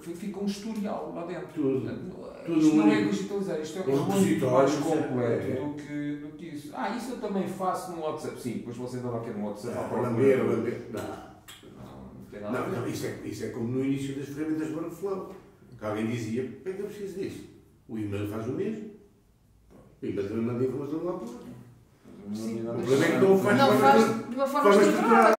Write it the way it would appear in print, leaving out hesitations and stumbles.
fica um historial lá dentro. Tudo Isto não é digitalizar, isto é muito mais completo do do que isso. Isso eu também faço no WhatsApp. Sim, depois você andava aqui no WhatsApp à procura. Não tem nada a ver. Não, isso é como no início das ferramentas de workflow. Que alguém dizia, para que eu preciso disso? O e-mail faz o mesmo. O e-mail também manda informação lá para o lado. Sim, O problema é que não faz de uma forma estruturada.